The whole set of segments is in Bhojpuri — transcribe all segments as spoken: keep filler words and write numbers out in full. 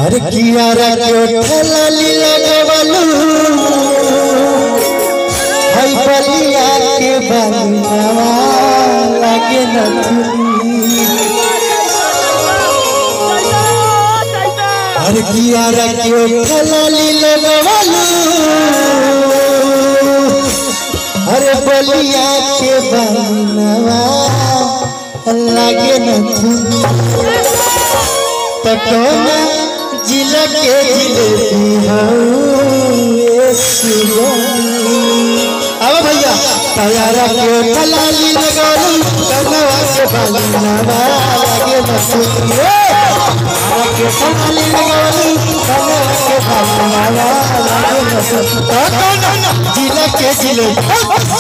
अरे किया रे ठेला लीला गवलू हई बलिया के बनवा लागे नथुनी। अरे किया रे ठेला लीला गवलू अरे बलिया के बनवा लागे नथुनी। पटोना जिला के जिलेबी अब भैया तैयारा के ठलाली लगोलू कनवा के बनवा लागे नथुनी। तैयारा के ठलाली लगोलू कनवा के बनवा लागे नथुनी। जिला के जिलेबी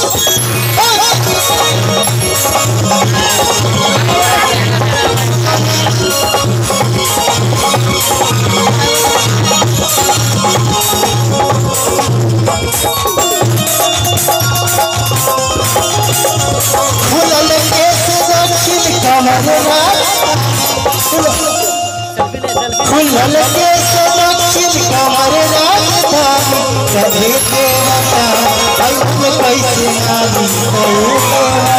खुलल के सुरक्षित कमर राजधानी कभी के मता कैसे नामी